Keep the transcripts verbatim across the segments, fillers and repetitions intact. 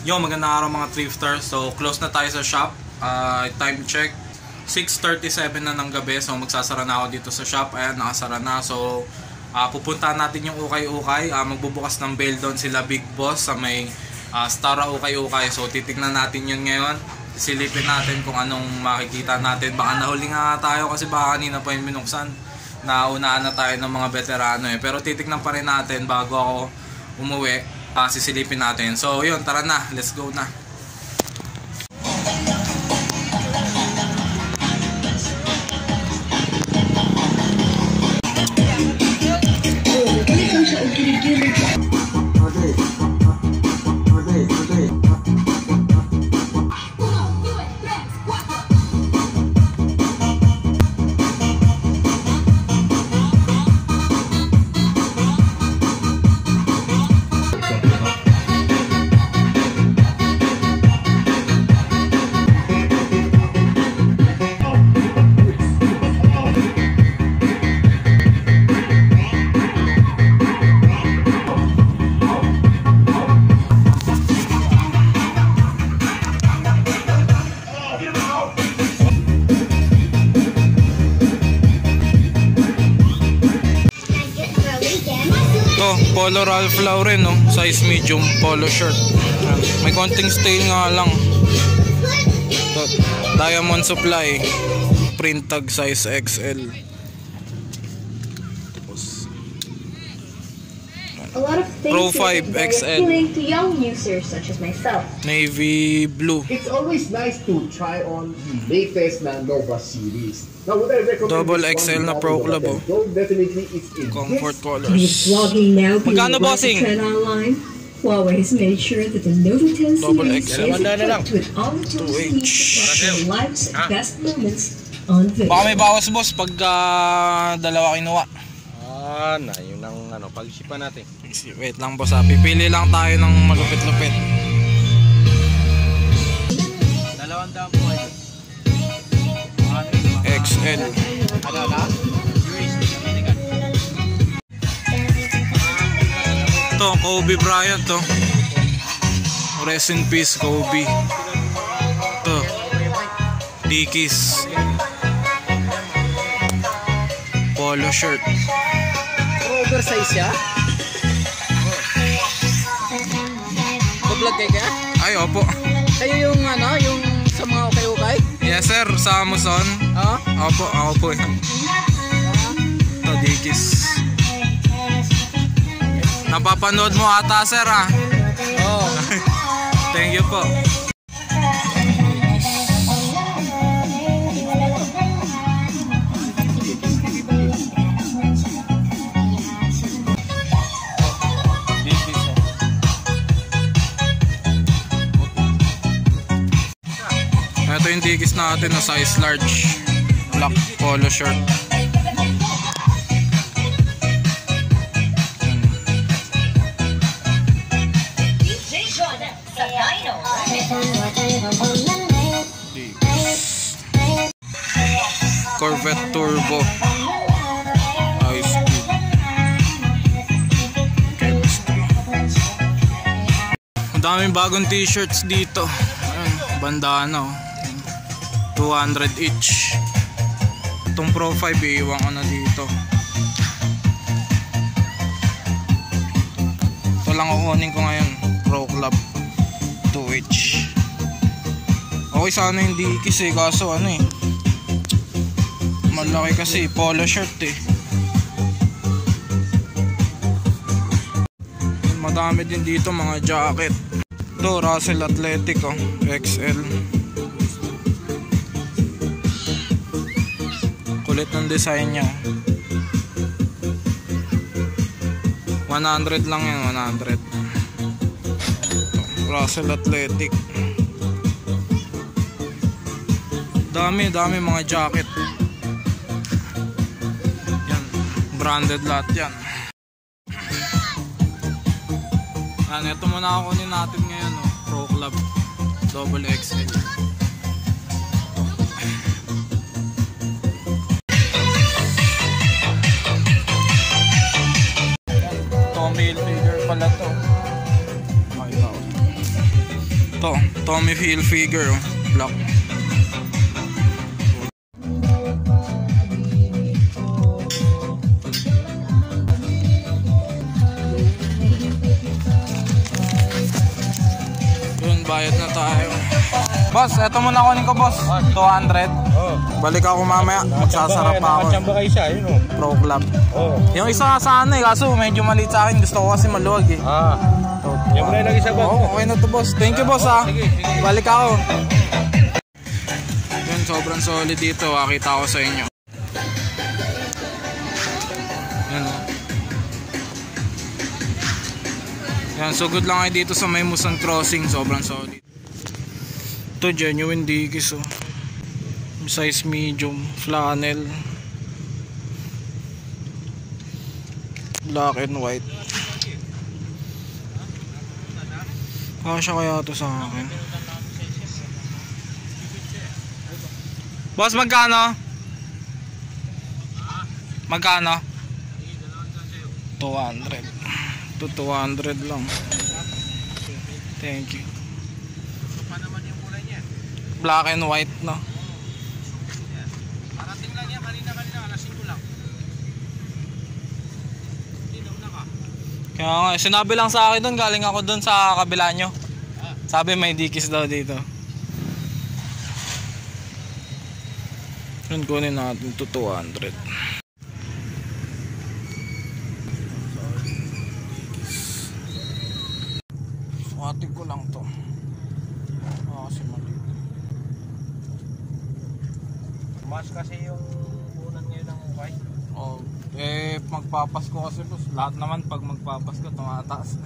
Yo, magandang araw mga thrifters. So, close na tayo sa shop. Uh, time check, six thirty-seven na ng gabi. So, magsasara na ako dito sa shop. Ayan, nakasara na. So, uh, pupuntahan natin yung ukay-ukay. Uh, magbubukas ng bail doon sila Big Boss sa may uh, Stara ukay-ukay. So, titignan natin yun ngayon. Silipin natin kung anong makikita natin. Baka nahuli nga tayo kasi baka kanina pa yung minuksan. Naunaan na tayo ng mga veterano eh. Pero titignan pa rin natin bago ako umuwi. Uh, sisilipin natin. So yun, tara na, let's go na. Polo Ralph Lauren, no? Size medium polo shirt. May konting stain nga lang. Diamond Supply, print tag size X L. A lot of Pro five X L. Appealing to young users such as myself. Navy blue. It's always nice to try on the latest na Nova series. Now, what I recommend Double X L na Pro Club, oh. Definitely it's a Comfort colors. Vlogging now. Magkano bossing? Online. Huawei has made sure that the Nova ten Double series X L. is equipped with all the tools you need to capture life's best moments on video. Baka may bawas boss pag uh, dalawa kinuha. Ah, na yun ang ano, pag-isipan natin. Wait lang boss, ah. Pipili lang tayo ng malupit-lupit. Dalawang daan po ito. X L. Ano na? Ito, Kobe Bryant to. Rest in peace Kobe. Ito, Dickies. Polo shirt. Oversize siya? Vlog kayo kaya? Ay, opo. Kayo yung ano, yung sa mga ukay-ukay? Yes sir, sa Amazon. Oo? Opo, ako po. Ito, Dickies. Napapanood mo ata sir ah. Oo. Thank you po. Ito yung Dickies natin na size large, black polo shirt. Corvette Turbo Ice Cube Chemistry. Ang daming bagong t-shirts dito. Ayan, bandana oh. two hundred each. Itong Pro five iiwan ko na dito. Ito lang kukunin ko ngayon, Pro Club two each. Okay sana yung Dickies eh, kaso ano eh, malaki kasi, polo shirt eh. Madami din dito mga jacket. Ito Russell Athletic oh, X L. Kulit ng design niya. one hundred lang yan, one hundred. Russell Athletic. Dami, dami mga jacket. Yan, branded lahat yan. Yan, ito muna ako kunin natin ngayon, no? Pro Club Double X L. Tommy Hilfiger pala to. Makita ko. To, Tommy Hilfiger, oh. Black. Yun, bayad na tayo. Boss, eto muna kunin ko, boss. two hundred. Oh. Balik ako mamaya. Magsasarap pa ako. Nakachamba kayo siya, yun oh. Pro Club. Oh. Yung isa nga sana eh, kaso medyo maliit sa akin. Gusto ko kasi maluwag eh. Ah. Yan mo na ilagay sa bag Oo, mo. okay na to, boss. Thank you, boss, ha. Sige, sige. Balik ako. Yun, sobrang solid dito. Makita ko sa inyo. Yan, oh. Yan, so good lang kayo dito sa may Musan Crossing. Sobrang solid. Ito, genuine Dickies, oh. Size medium. Flannel. Black and white. Kasya kaya ito sa akin. Boss, magkano? Magkano? two hundred. To two hundred lang. Thank you. Black and white, no? Parating lang yan, kanina-kanina, alas singko lang. Kaya nga, sinabi lang sa akin doon, galing ako doon sa kabila nyo. Sabi may Dickies daw dito. Yun, kunin natin to two hundred. Sukatin ko lang to. Ah, kasi mali. Mas kasi yung unan ngayon ng ukay. Oh, eh magpapasko kasi boss. Lahat naman pag magpapasko tumataas.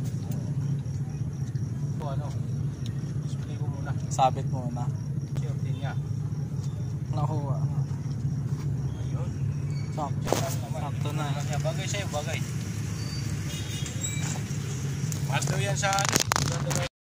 Ito ano, display ko muna. Sabit muna. Shortin niya. Nakuha. Ayun. Sakto. Sakto na. Bagay sa'yo, bagay. Mahal daw yan sa ano.